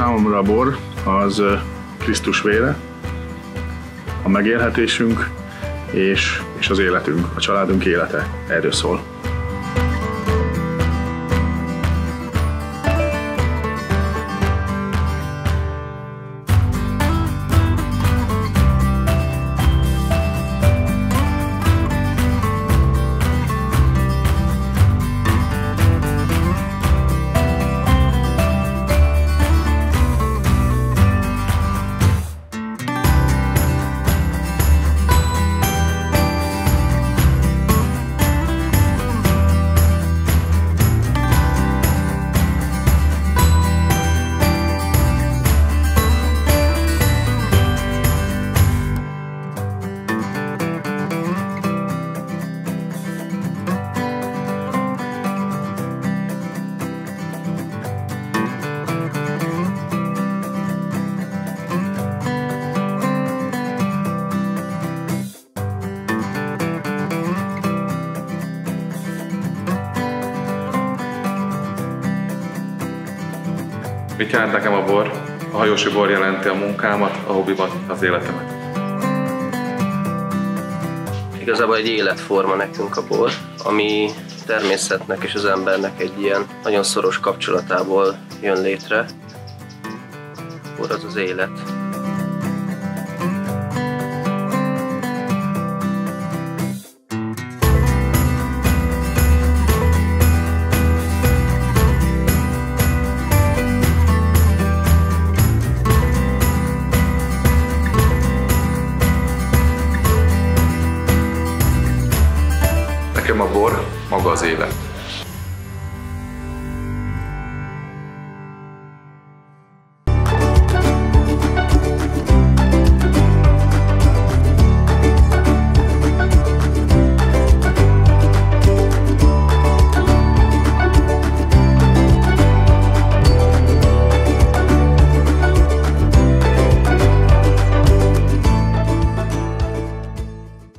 Számomra a bor az Krisztus vére, a megélhetésünk és az életünk, a családunk élete. Erről szól. Mit jelent nekem a bor? A hajósi bor jelenti a munkámat, a hobbimat, az életemet. Igazából egy életforma nekünk a bor, ami természetnek és az embernek egy ilyen nagyon szoros kapcsolatából jön létre. A bor az az élet. Nekem a bor maga az élet.